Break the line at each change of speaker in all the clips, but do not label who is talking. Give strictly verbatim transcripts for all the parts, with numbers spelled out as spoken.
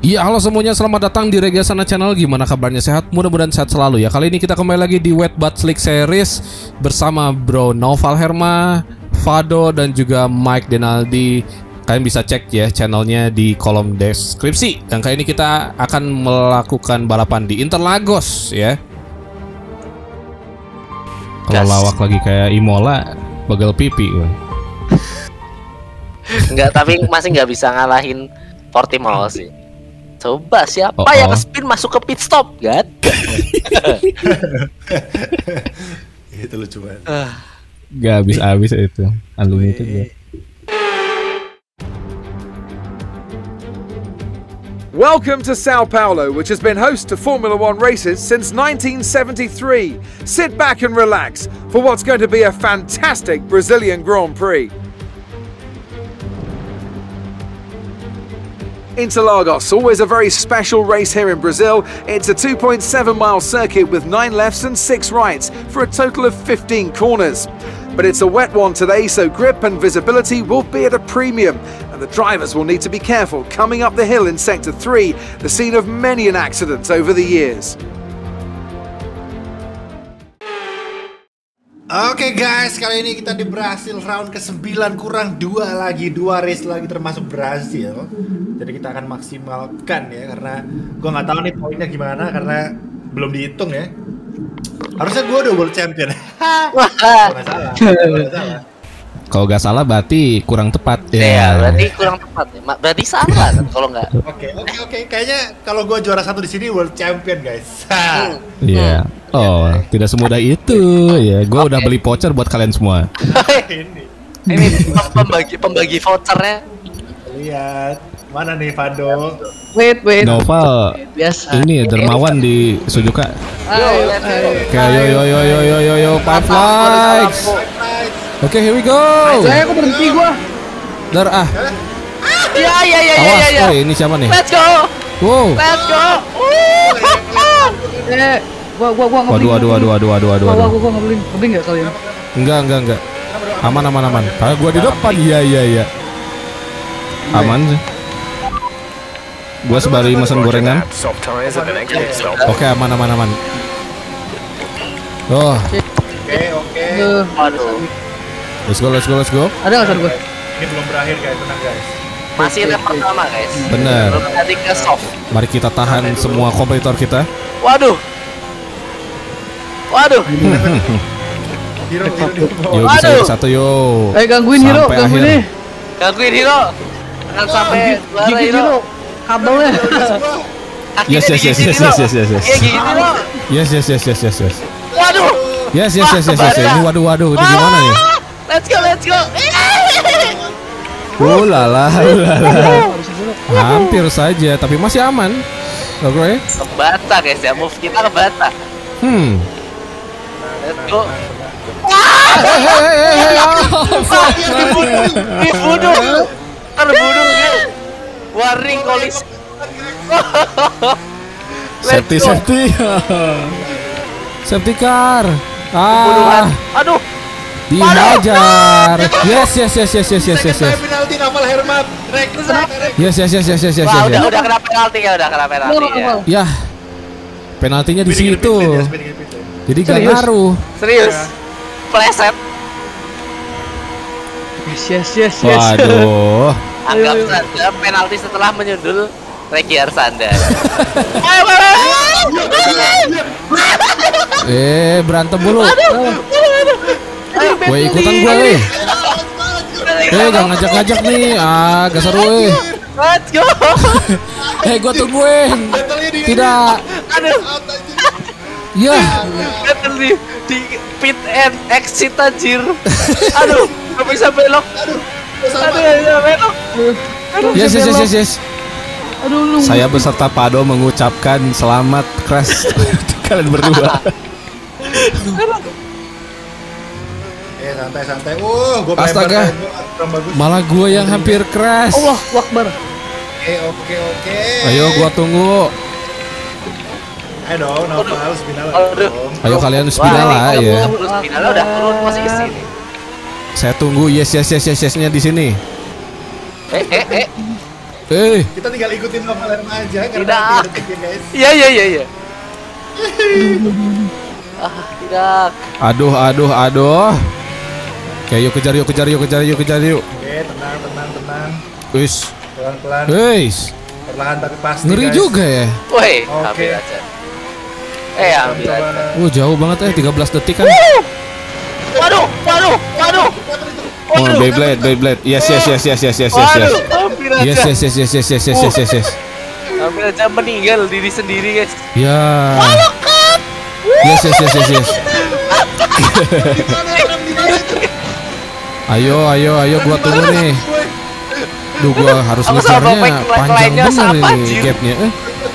Ya, halo semuanya, selamat datang di Regasana Channel. Gimana kabarnya, sehat? Mudah-mudahan sehat selalu ya. Kali ini kita kembali lagi di Wet But Slick Series bersama Bro Noval Herma, Fado, dan juga Mike Denaldi. Kalian bisa cek ya channelnya di kolom deskripsi. Dan kali ini kita akan melakukan balapan di Interlagos ya. Kalau lawak lagi kayak Imola, bagel pipi.
Enggak, tapi masih nggak bisa ngalahin Portimao sih. Coba siapa
oh,
yang
oh.
spin masuk ke pit stop, kan?
Itu lucu banget.
Gak habis-habis itu. Unlimited ya.
Welcome to Sao Paulo, which has been host to Formula One races since nineteen seventy-three. Sit back and relax for what's going to be a fantastic Brazilian Grand Prix. Interlagos, always a very special race here in Brazil. It's a two point seven mile circuit with nine lefts and six rights for a total of fifteen corners. But it's a wet one today, so grip and visibility will be at a premium, and the drivers will need to be careful coming up the hill in Sector three, the scene of many an accident over the years.
Oke okay guys, kali ini kita di Brasil round ke sembilan kurang dua lagi, dua race lagi termasuk Brasil. Jadi kita akan maksimalkan ya, karena gue nggak tahu nih poinnya gimana karena belum dihitung ya. Harusnya gue udah world champion. Wah, nggak salah. Nggak salah.
Kalau nggak salah berarti kurang tepat ya.
Iya, berarti kurang tepat ya. Berarti salah kan kalau nggak.
Oke, oke, oke. Kayaknya kalau gue juara satu di sini world champion guys.
Iya. Oh, tidak semudah itu ya. Gue okay. udah beli voucher buat kalian semua.
Ini,
ini pembagi pembagi vouchernya.
Lihat, mana nih Fado?
Wait, wait.
Noval.
Biasa.
Ini dermawan di Suzuka.
Ayo, ayo.
Oke, yo yo yo yo yo yo yo five likes. Oke, okay, here we go.
Saya aku berhenti gua.
Dar ah.
Iya iya iya iya iya.
Oh, ini siapa nih?
Let's go.
Wow.
Let's go.
Eh, gua gua gua
Waduh waduh waduh waduh waduh waduh.
Gua gua gua ngebling, ngebling enggak kalian?
Enggak enggak enggak. Aman aman aman. Kalau gua di depan iya iya iya. Aman sih. Gua sebari mesen gorengan. Oke, aman aman aman. Oh.
Oke oke.
Waduh.
Let's go let's go let's go.
Ada enggak satu gua?
Ini belum berakhir guys, tenang guys.
Masih lap pertama guys.
Bener.
Belum nanti ke soft.
Mari kita tahan semua kompetitor kita.
Waduh. Waduh.
Hero, hero, hero.
Yo bisa yang satu yo.
Eh gangguin Hero,
Sampai
gangguin
akhir.
nih.
Gangguin Hero. Jangan sampai suara
Gigit
Hero.
Hero. Kabelnya.
Yes yes yes yes yes yes yes.
Iya gigit Hero.
Yes yes yes yes yes yes.
Waduh.
Yes yes yes yes yes. Ini waduh waduh ini gimana nih?
Let's go let's go.
Uh lala, uh lala. Hampir saja, tapi masih aman. Oke.
Kebata guys ya, move kita kebata.
Hmm.
Let's go.
Dibunuh,
dibunuh, terbunuh guys. Warning kolisi.
Safety safety. Safety car. Ah.
Aduh.
Dihajar. Yes yes yes yes yes yes yes.
Penalti Noval Herma.
Yes yes yes yes yes yes.
Wah, udah udah kena penalti ya, udah kena penalti ya.
Ya. Penaltinya di situ. Jadi gak
Serius?
ngaruh.
Serius. Pleset.
Yes yes yes yes.
Waduh.
Anggap saja penalti setelah menyundul Regi Arsanda.
Eh berantem mulu. Gue ikutan gue. Eh gak ngajak-ngajak nih. Ah gak seru eh.
Let's go.
Eh gue tungguin. Tidak.
Aduh.
Ya.
Betul di di pit and exit anjir. Aduh, gak bisa belok. Aduh, aduh gak bisa belok.
Yes yes yes yes yes.
Aduh lu.
Saya beserta Pado mengucapkan selamat crash kalian berdua.
Eh santai-santai. Uh, gua
Astaga. Malah gue yang hampir crash.
Allah Akbar.
Oke oke oke.
Ayo gua tunggu.
Ayo dong, Noval, spinal
Aduh.
dong.
Ayo kalian spinal lah ya.
Spinal udah turun posisi nih.
Saya tunggu yes yes yes yes yesnya di sini.
Eh eh eh.
Eh,
Kita tinggal ikutin Noval Herma aja karena
Tidak.
tiga detik ya guys.
Iya iya iya iya. Ah, tidak.
aduh, aduh, aduh. Oke, yuk kejar, yuk kejar, yuk kejar, yuk kejar, yuk.
Oke, tenang, tenang, tenang.
Wis,
Pelan-pelan,
wis.
perlahan tapi pasti
Ngeri
guys.
juga ya.
Woi,
Oke.
ambil aja. Eh, ambil
Coba.
aja.
Oh, jauh banget ya, tiga belas detik kan.
Waduh, waduh, waduh.
Oh, Beyblade, Beyblade. Yes, yes, yes, yes, yes, yes, yes, yes.
Waduh, hampir aja.
Yes, yes, yes, yes, yes, yes, yes, yes, yes, yes.
Hampir aja meninggal diri sendiri, guys.
Ya. Yes, yes, yes, yes, yes. Ayo, ayo, ayo, gua tunggu nih. Duh, gua harus
Aku sama
ngejarnya
back
panjang
lainnya
bener
sama,
ini
anjir.
gapnya. Eh,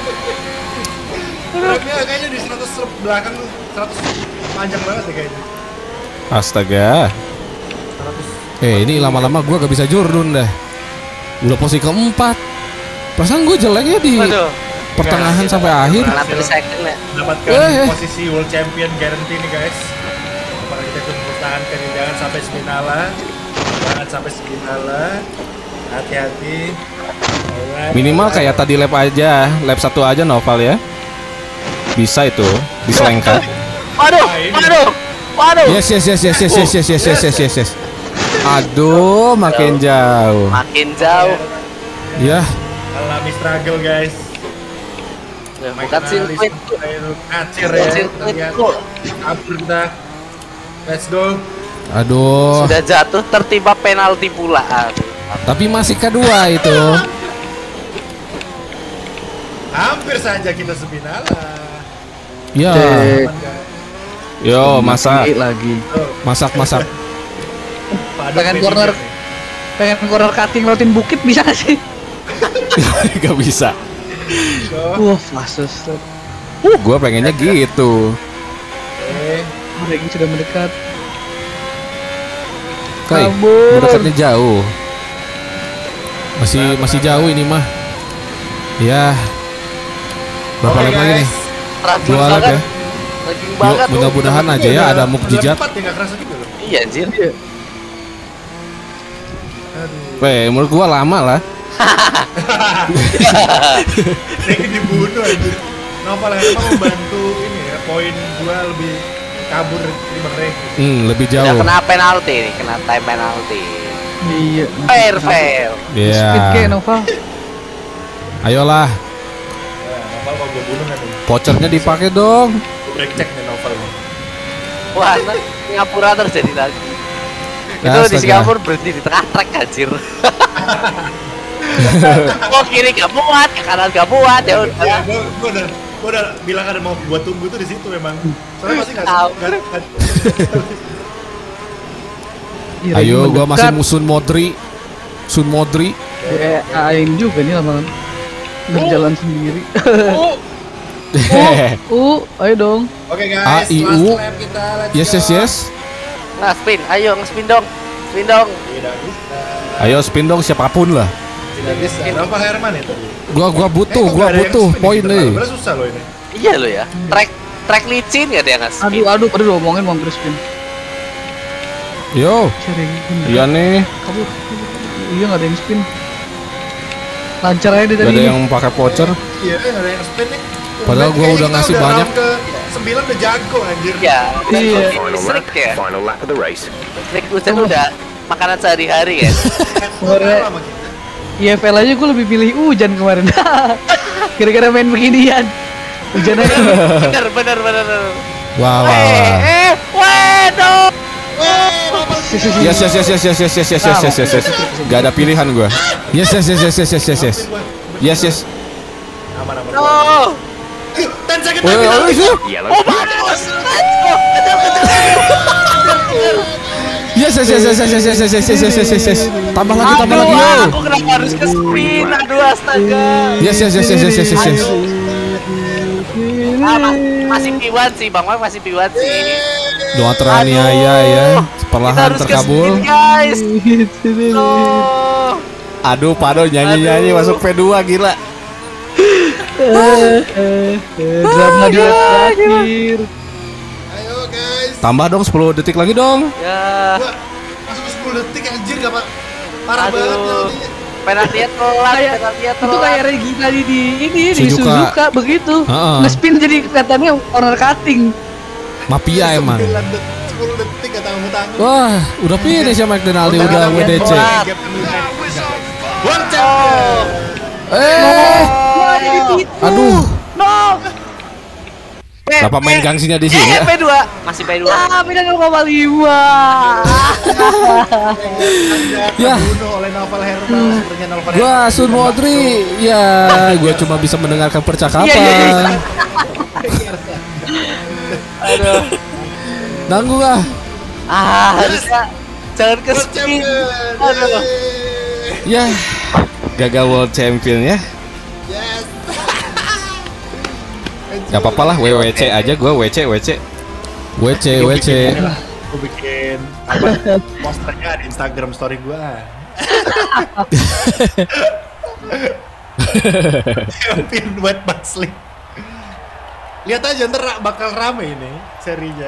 Remnya kayaknya di seratus belakang tuh, seratus panjang banget deh kayaknya.
astaga.
seratus.
Eh, ini lama-lama gua gak bisa jurdun dah. Udah posisi keempat. Perasaan gua jeleknya di
Waduh.
pertengahan sampai akhir.
Berhasil.
Nanti second ya.
Mendapatkan
Eh.
posisi world champion guarantee nih guys. Apalagi kita cuma pertahankan ini, jangan sampai spinala, jangan sampai spinala. Hati-hati. Alright.
Minimal kayak tadi lap aja, lap satu aja Noval ya. Bisa itu, diselengkat.
Waduh, waduh, waduh.
Yes, yes, yes, yes, yes, yes, yes, yes, yes, yes, yes, yes. Aduh, makin jauh.
Makin jauh.
Ya,
Alami struggle guys.
Bukan sirkuit.
Acir
Bukan
ya.
sirkuit.
Lihat. Kabur kita. Let's go.
aduh.
Sudah jatuh tertimpa penalti pula. Aduh.
Tapi masih kedua itu.
Hampir saja kita spinala.
Ya,
Cek.
Aman, guys.
yo masak,
Tinggi lagi.
masak, masak.
Pada
Pengen
P D
corner.
nih.
Pengen corner cutting lautin bukit bisa gak sih?
Gak bisa.
Go.
Wah, fasus.
Uh, gua pengennya gitu.
Oke.
Ranking sudah mendekat.
Kai,
Kabur.
mendekatnya jauh. Masih masih jauh ini mah. Ya. Berapa
Oke,
lap lagi
guys.
nih?
Terakhir
Dua lap
banget.
ya.
Lagi
Yuk,
banget.
mudah-mudahan aja ya ada mukjizat.
Empat ya nggak kerasa juga loh.
Iya, anjir.
Aduh.
Weh, menurut gua lama lah.
Ini dibunuh aja. Noval Herma membantu ini ya, poin gua lebih kabur ketimbang Regi.
Hmm, lebih
Udah
jauh.
kena penalti nih, kena time penalti.
Iya.
Fair, fair.
Speed kayak
Iya.
Noval.
Ayolah,
Ya, Noval kalau gua bunuh nanti.
vouchernya dipakai dong.
Gua break check nih Noval nih.
Wah, nah, Singapura terjadi lagi.
Ya,
Itu di
astaga.
Singapura berhenti di tengah trek anjir. Oh kiri gak muat, ke kanan gak muat ya
Ya,
udah.
gua, gua udah gua udah bilang ada mau gua tunggu tuh di situ memang. Soalnya pasti nggak
Tahu.
nggak nggak-
Iya,
Ayo,
ranking
gua masih
mendekat.
musun Modri. Sun Modri.
Ya, aing juga nih lama berjalan sendiri.
Oh,
Uh, ayo dong.
Oke
A,
guys,
I,
last
U.
lap kita. Let's
Yes,
go.
yes, yes.
nah spin, ayo nge-spin dong. Spin dong.
Tidak bisa.
Ayo spin dong siapapun lah.
Tidak bisa. Noval Herman itu.
Gua gua butuh,
Eh, kok
gua
nggak ada yang
butuh
spin
poin
gitu,
nih.
Padahal susah loh ini.
Iya lo ya. Trek trek licin gak ada yang nge-spin.
Aduh, aduh, aduh, ngomongin mau spin.
Yo,
Cari.
iya nih.
Kabur. Iya nggak ada yang spin. Lancar aja deh
Gak
tadi.
ada yang pakai voucher.
Iya, nggak ada yang spin nih.
Padahal gua
Kayaknya
udah
kita
ngasih
round
banyak.
Ke sembilan udah jago anjir.
Ya,
Iya.
listrik ya.
Final lap of the race.
Listrik hujan udah makanan sehari-hari ya.
Kemarin
Lama kita.
I F L aja gue lebih pilih hujan kemarin. Gara-gara main beginian. Hujan aja.
Bener, bener, bener. bener.
Wah, wah,
Eh,
wah.
eh, waduh.
Yes, yes, yes, yes, yes, yes, yes, yes, yes, yes, yes, yes. Gak ada pilihan gua. Yes, yes, yes, yes, yes, yes, yes, yes. Yes, yes.
Aman aman.
Oh.
Ayo, ten second
Woi,
lagi.
oh, itu.
Yellow
Oh,
flag.
bagus. Kejar, kejar.
Yes, yes, yes, yes, yes, yes, yes, yes, yes, yes, yes, yes, yes. Tambah lagi, tambah
Aduh,
lagi, yo.
aku kenapa harus ke spin? Aduh, astaga.
Yes, yes, yes, yes, yes, yes, yes, yes.
Ah, ma- masih piwan sih, Bang Mak masih piwan sih.
Doa teraniaya ya,
Kita
perlahan
harus ke
terkabul.
spin, guys. Oh.
Aduh, Pado nyanyi-nyanyi
Aduh.
masuk P dua gila.
Drama di akhir.
Ayo guys.
Tambah dong sepuluh detik lagi dong.
Ya.
Gua masuk ke sepuluh detik anjir gak pak. Parah
Aduh.
banget penaltinya.
penaltinya telat,
Kayak-
penaltinya
Itu
telat.
kayak Regi tadi di ini di
Suzuka.
Suzuka begitu.
Heeh.
Nge-spin jadi kelihatannya corner cutting.
Mafia emang.
sembilan detik, sepuluh detik gak tanggung-tanggung.
Wah, udah finish ya Mike Denaldi, udah W D C.
World champion.
Eh,
Wah, jadi tipu.
aduh,
No.
kenapa main gangsinya di sini
Eh,
ya?
P dua. Masih P dua.
Ah, beda nol koma lima.
Ya.
Terbunuh oleh Novel Herma, sepertinya Novel Herma.
Gua Sun Modri, ya, gua cuma bisa mendengarkan percakapan.
Iya, iya, iya.
Aduh.
Nanggung ah.
Ah, harusnya jangan ke
World
spin.
champion.
Aduh.
Ya, gagal world champion ya.
Yes.
Gak apa-apa lah, W W C aja gua, W C W C. W C W C.
Gue bikin apa posternya di Instagram story gua. Champion buat Baslik. Lihat aja ntar bakal rame ini serinya.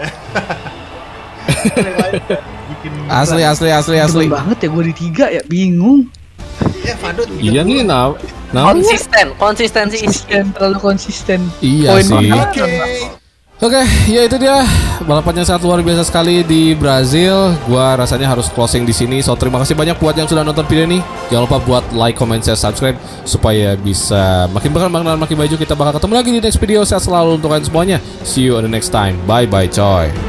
Bikin
Asli asli asli asli.
Belum banget ya gue di tiga ya, bingung.
ya Fado
Iya nih, nah, nah.
Konsisten, konsistensi isi.
Konsisten, terlalu konsisten.
Iya
Poin
sih.
banget.
Oke.
Oke, ya itu dia balapannya sangat luar biasa sekali di Brazil. Gua rasanya harus closing di sini. So terima kasih banyak buat yang sudah nonton video ini. Jangan lupa buat like, comment, share, subscribe supaya bisa makin berkembang dan makin maju. Kita bakal ketemu lagi di next video. Sehat selalu untuk kalian semuanya. See you on the next time. Bye bye coy.